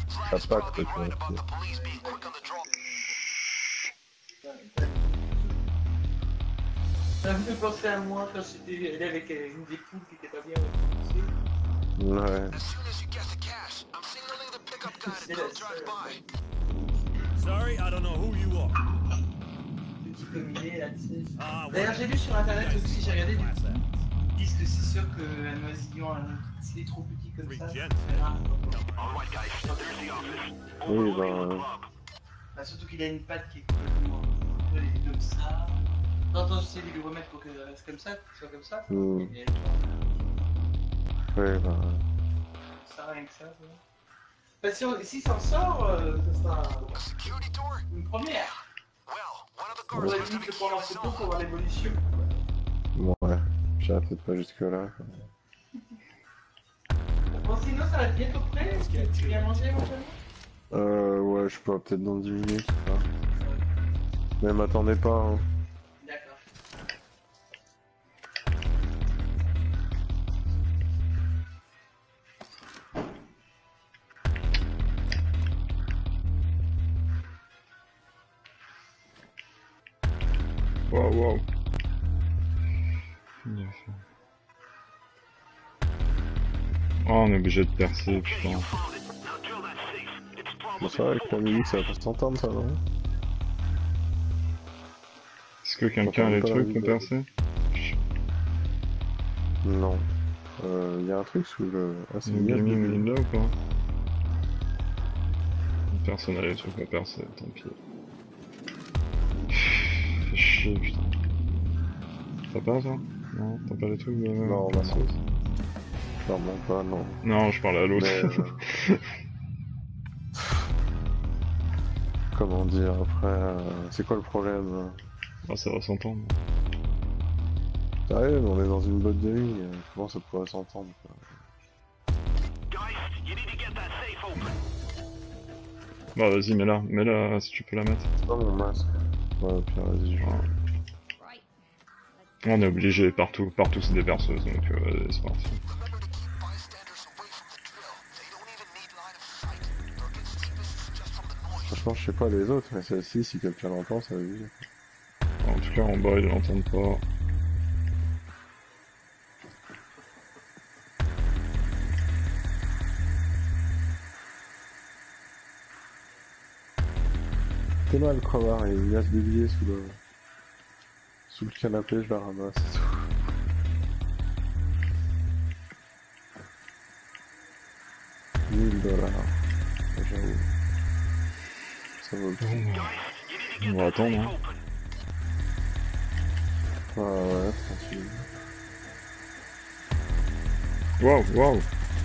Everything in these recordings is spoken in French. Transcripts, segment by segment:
Ça patte, quoi, tu vois. Ça me fait penser à moi quand j'étais allé avec une des poules qui était pas bien repoussée. Ouais. C'est la seule. Sorry, I don't know who you are. Petit combiné là, tu sais. Ah, D'ailleurs, j'ai lu sur internet aussi, j'ai regardé du coup. Ils disent que c'est sûr qu'un oisillon, s'il est trop petit comme ça, c'est rare. Oui, ben... Bah, surtout qu'il a une patte qui est complètement. Elle est comme ça. T'entends, j'essaie de lui remettre pour qu'elle reste comme ça, qu'il soit comme ça. Hmm. Et elle tombe. Ouais, ben... Ça, rien que ça, tu vois. Bah, si s'en sort, ça sera une première. On aurait limite le prendre en photo pour voir l'évolution. Ouais, j'irai peut-être pas jusque-là, quoi. Bon, sinon, ça va être bientôt prêt. Est-ce que tu viens manger éventuellement? Ouais, je peux peut-être dans 10 minutes, quoi. Mais m'attendez pas, hein. D'accord. Waouh, waouh. Oh, on est obligé de percer, putain. Mais ça, avec la musique, ça va pas s'entendre, ça, non? Est-ce que quelqu'un a les trucs pour percer? Non. Y a un truc sous le... Ah, c'est Le une gaming window ou pas? Personne n'a les trucs pour percer, tant pis. Fais chier, putain. T'as pas ça? Non, t'as pas les trucs de... Non, bah non. Clairement pas, non. Non, je parle à l'autre. Mais, comment dire, après... c'est quoi le problème? Ah, ça va s'entendre. Sérieux, mais on est dans une boîte de nuit, comment ça pourrait s'entendre, quoi? Bah vas-y, mets-la si tu peux la mettre. C'est pas mon masque. Ouais, au pire, vas-y, je... On est obligé, partout c'est des perceuses, donc vas-y, c'est parti. Franchement, je sais pas les autres, mais celle-ci, si quelqu'un l'entend, ça veut dire. En tout cas, en bas, ils l'entendent pas. T'es mal, crevard, il y a des billets sous le canapé, je la ramasse et tout. $1000. J'avoue. Ça vaut le coup. On va attendre, hein. Ouais, tranquille. Waouh, waouh.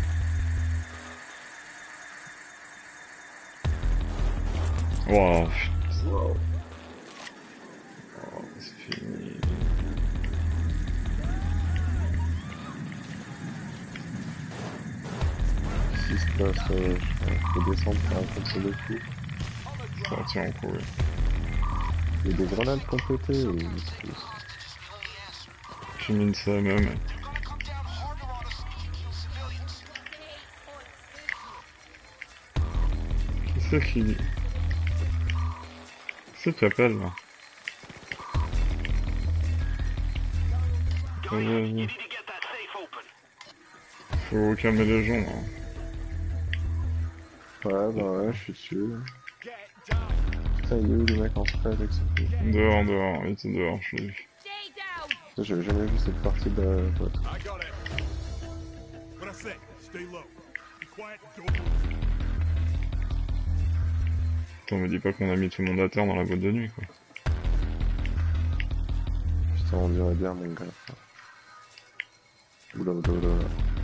Waouh. Wow. Oh, c'est fini. Qu'est-ce qui se passe? Faut descendre pour un contre le coup. Ça tient en cours. Il y a des grenades complétées ou... J'ai mis une CMM. Qui c'est qui... C'est qui appelle là? Faut calmer les gens là. Ouais, bah ouais, je suis dessus. Putain, il est où le mec en secret avec ce coup? Dehors, il était dehors, je l'ai vu. J'avais jamais vu cette partie de la boîte. Attends, me dis pas qu'on a mis tout le monde à terre dans la boîte de nuit quoi. Putain, on dirait bien mon gars. Oula, oula, oula.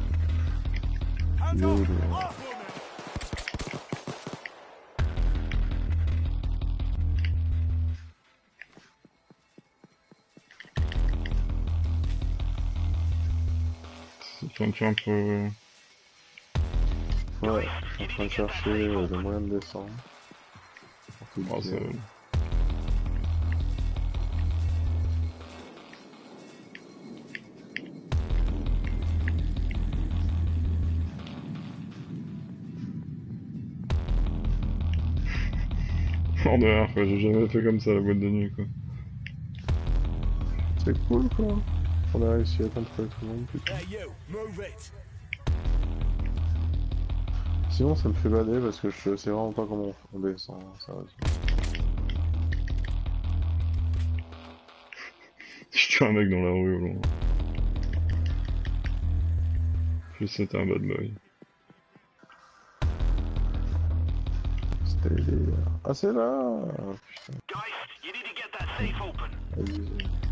Yo, oula. C'est quelqu'un peut... Ouais, je suis en train de chercher le moyen de descendre. Oh, c'est... Hors de l'air quoi, j'ai jamais fait comme ça la boîte de nuit quoi. C'est cool quoi. On a réussi à contrôler tout le monde, putain. Hey, you, move it. Sinon ça me fait bader parce que je sais vraiment pas comment on descend, sérieusement. Je tue un mec dans la rue au loin. Puis c'était un bad boy. C'était... Ah c'est là. Putain. Vas-y.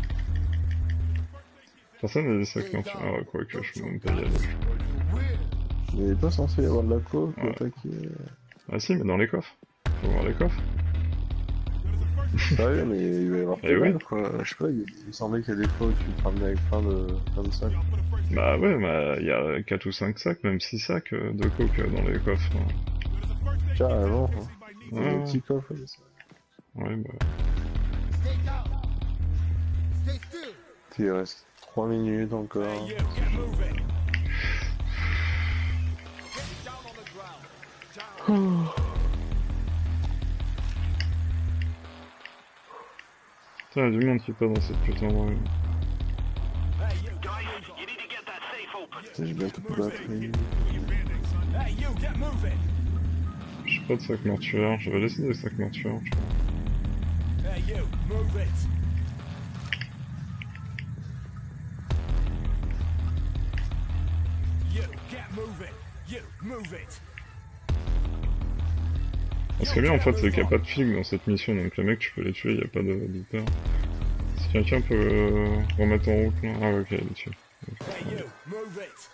Personne n'a des sacs morts. Ah ouais, quoi que je peux même pas y aller. Il n'est pas censé y avoir de la coke ou Ouais. attaquer. Ah si, mais dans les coffres. Faut voir les coffres. Sérieux, mais il va y avoir Eh plein oui. de quoi. Je sais pas, il me semblait qu'il y a des fois où tu te ramenais avec plein de sacs. Bah ouais, bah il y a 4 ou 5 sacs, même 6 sacs de coke dans les coffres. Carrément. Hein. Des Ouais, petits coffres. Ouais, ça. ouais bah... Il reste 3 minutes encore. Hey, you, get moving. Putain, il y a du monde qui passe dans cette putain de rue. Hey, you, get Putain, j'ai bientôt plus de batterie. Hey, you, get moving. J'ai pas de sac mortuaire, j'avais laissé des sacs mortuaires, je crois. Hey, you, move it. You, get moving. You, move it. Ce qui est bien en fait, c'est qu'il n'y a pas de flics dans cette mission, donc les mecs tu peux les tuer, il n'y a pas d'hyper. Si quelqu'un peut remettre en route là. Ah ouais, ok, il est tué. Hey, you, move it.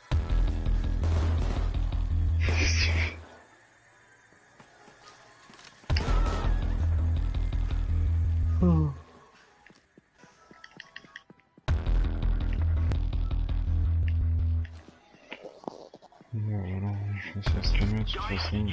Voilà, je pense qu'on se calme de toute façon.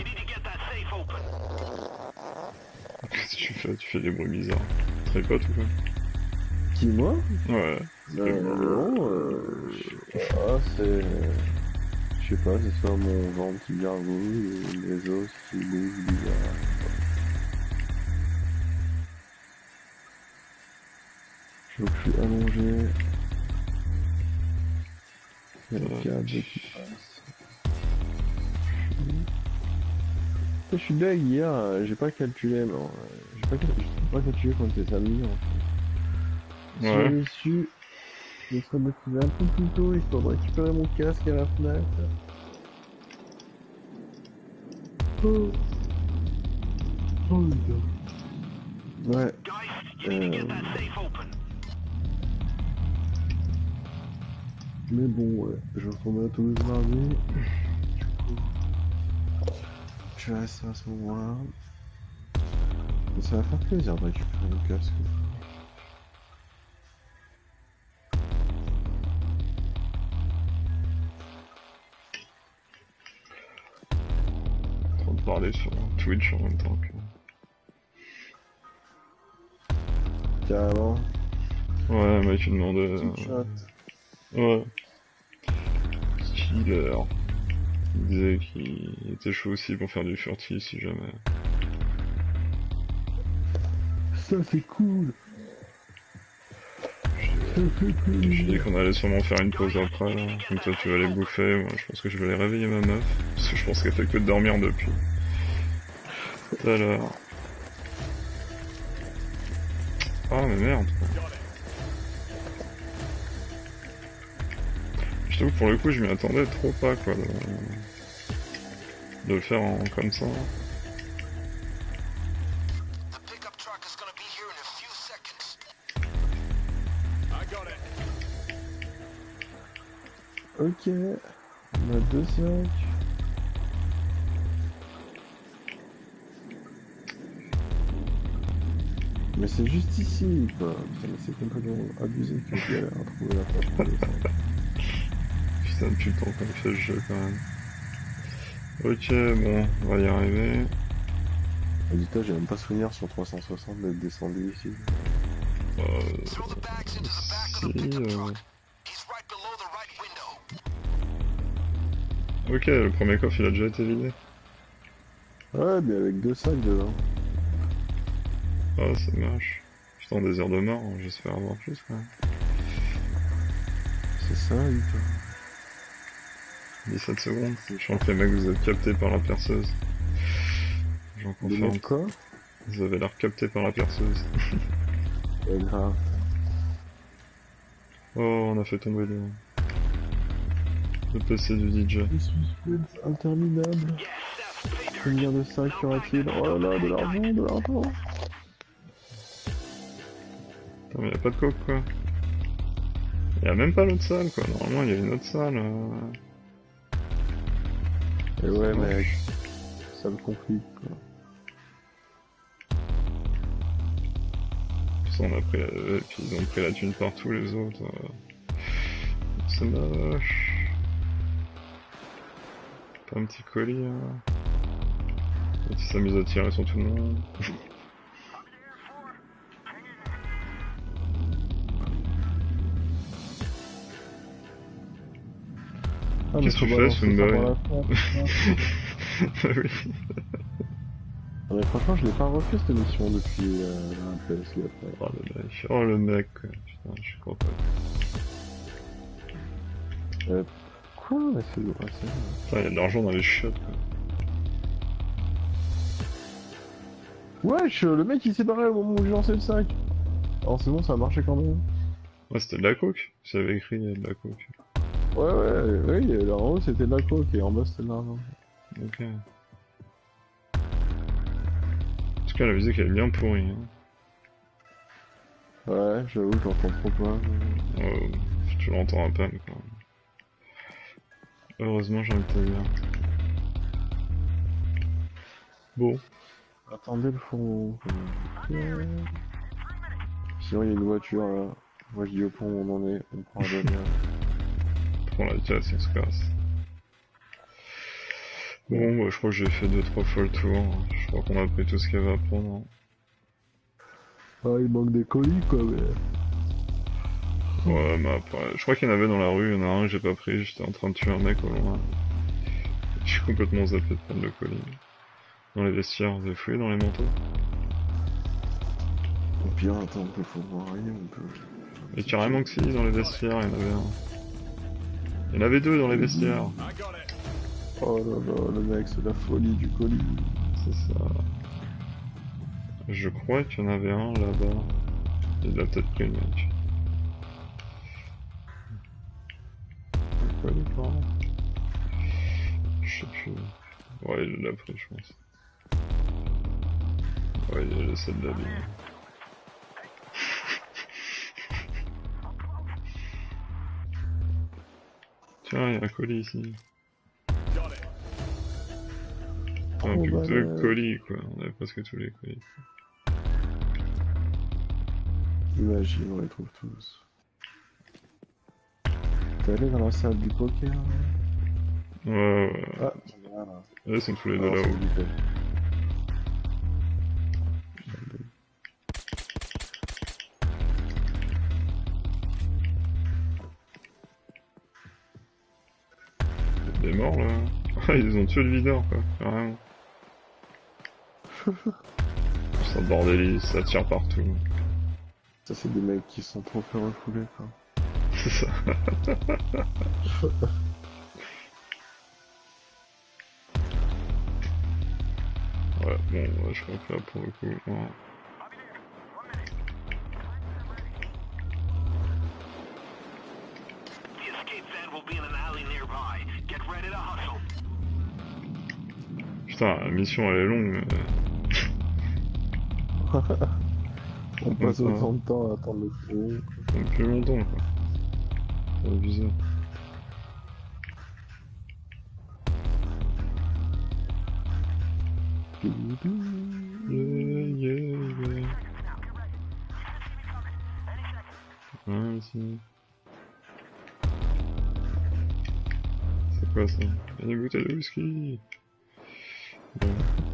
Qu'est-ce que tu fais? Tu fais des bruits bizarres. Tripote ou quoi? Qui, moi? Ouais. Non, ah, c'est... Je sais pas, c'est soit mon ventre qui gargouille ou les os qui bougent bizarre. Je suis allongé. Il y a le câble qui passe. Je suis deg hier, j'ai pas calculé, non. J'ai pas calculé quand c'était samedi en fait. Si Ouais. j'avais su, je serais motivé un peu plus tôt histoire de récupérer mon casque à la fenêtre. Oh, oh putain. Ouais. Mais bon, ouais, je retourne à Toulouse mardi. Du coup, je reste à ce moment-là. Mais ça va faire plaisir de récupérer mon casque. En train de parler sur Twitch en même temps que... Carrément. Ouais, mec, il demandait... Chat. Ouais. Killer. Il disait qu'il était chaud aussi pour faire du furtif si jamais. Ça c'est cool. Ça c'est cool. Je dis qu'on allait sûrement faire une pause après, là. Comme toi tu vas aller bouffer, moi je pense que je vais aller réveiller ma meuf. Parce que je pense qu'elle fait que de dormir depuis tout à l'heure. Ah mais merde quoi. Je t'avoue pour le coup je m'y attendais trop pas quoi de le faire comme ça. I got it. Ok. On a 2 sacs. Mais c'est juste ici, quoi. Putain, mais c'est complètement abusé que je galère à trouver la place pour descendre. Putain depuis le temps qu'on fait le jeu quand même. Ok bon, on va y arriver. Ah, dis-toi, j'ai même pas souvenir sur 360 d'être descendu ici. Si, Ok, le premier coffre il a déjà été vidé. Ouais, mais avec 2 sacs dedans. Ah, c'est moche. Putain, en désir de mort, j'espère avoir plus quand même. C'est ça, Victor. 17 secondes. Je sens que les mecs vous êtes captés par la perceuse. J'en Les confirme. mecs quoi? Vous avez l'air capté par la perceuse. C'est grave. Oh, on a fait tomber le PC du DJ. Le suspense interminable. Combien de sacs y aura-t-il? Oh là là, de l'argent, de l'argent. Putain, mais y'a pas de coke quoi. Y'a même pas l'autre salle quoi. Normalement y'a une autre salle. Et ouais, mec. Ça me complique quoi. On a pris la... Et puis ils ont pris la thune partout les autres. C'est moche. Pas un petit colis hein. Et ils s'amusent à tirer sur tout le monde. Ah, qu'est-ce que tu fais, Sunboy? Oui. Non, mais franchement, je l'ai pas refait cette émission depuis la PS2 après. Oh le mec, oh le mec quoi. Putain, je suis content. Quoi? Mais c'est lourd, c'est lourd. Putain, y'a de l'argent dans les chiottes quoi. Wesh, le mec il s'est barré au moment où j'ai lancé le sac. Alors c'est bon, ça a marché quand même. Ouais, c'était de la coke. J'avais écrit de la coke. Ouais, oui, là en haut c'était de la coke et en bas c'était de l'argent. Ok. En tout cas, la musique elle est bien pourrie. Hein. Ouais, j'avoue, j'entends trop pas. Oh, je l'entends à peine quoi. Heureusement, j'ai envie de te dire. Bon. Attendez le fond. Sinon il y a une voiture là. Moi je dis au pont où on en est, on prend la bagnole. Prends la casse, on se casse. Bon, bah, je crois que j'ai fait 2-3 fois le tour. Je crois qu'on a pris tout ce qu'il y avait à prendre. Ah, il manque des colis quoi, mais. Ouais, mais après, je crois qu'il y en avait dans la rue, il y en a un que j'ai pas pris, j'étais en train de tuer un mec au loin. Je suis complètement zappé de prendre le colis. Dans les vestiaires, vous avez fouillé dans les manteaux? Au pire, attends, on peut voir rien, on peut. Et carrément que si, dans les vestiaires, il y en avait un. Il y en avait deux dans les vestiaires. I got it. Oh là là, le mec, c'est la folie du colis. C'est ça. Je crois qu'il y en avait un là-bas. Il l'a peut-être pris le mec. Quoi, les parents? Je sais plus. Ouais, il l'a pris, je pense. Ouais, il a laissé de la ligne. Tiens, il y a un colis ici. Got it. Un Oh, plus bah, que deux colis, quoi. On avait presque tous les colis. Imagine, on les trouve tous. T'es allé dans la salle du poker là? Ouais. Ah, voilà. Là, ils sont tous les deux Alors, là-haut. c'est du poker. Des morts là. Ah, ils ont tué le videur quoi, carrément. C'est bordélisme, ça tire partout. Ça, c'est des mecs qui sont trop fait refouler quoi. C'est ça. Ouais, bon, je crois que là pour le coup. Ouais. Putain, la mission elle est longue, mais... On passe autant de temps à attendre le fond. Plus longtemps quoi. C'est abusé. Yeah. Ah, ici. C'est quoi ça? Une bouteille de whisky. Bon.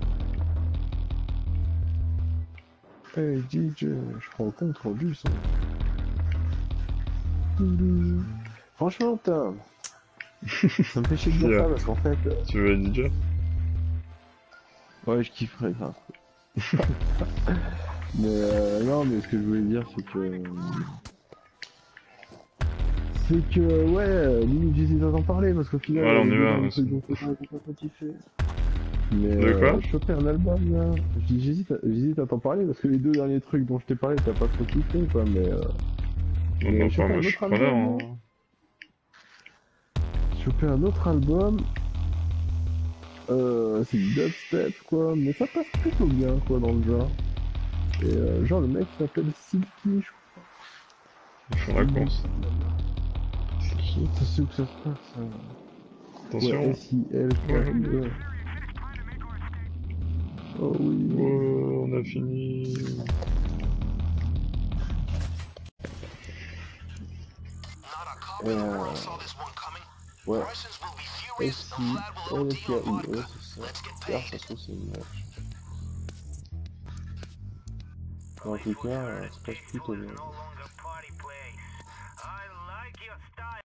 Hey DJ, je prends le contrôle du son. Franchement, putain, ça me fait chier de dire ça parce qu'en fait. Tu veux être DJ? Ouais, je kifferais grave. Mais non, mais ce que je voulais dire, c'est que... ouais, limite j'hésite à t'en parler, parce qu'au final... Voilà, on y va, un ouais, truc c'est dont j'ai pas kiffé. Mais De quoi choper un album, là... Je dis, j'hésite à t'en parler, parce que les deux derniers trucs dont je t'ai parlé, t'as pas trop kiffé, quoi, mais... Non, non, pas, moi je suis preneur. Hein. Choper un autre album... c'est du dubstep, quoi, mais ça passe plutôt bien, quoi, dans le genre. Et genre, le mec s'appelle Silky, je crois. Ils font la course. C'est qui? T'as su que ça se passe, ça? Attention. Ouais, S-I-L-K-I-E. Oh oui. Oh, on a fini. Ouais. S-I-L-K-I-E, c'est ça. Car ça se trouve, c'est une match. En tout cas, ça passe plutôt bien.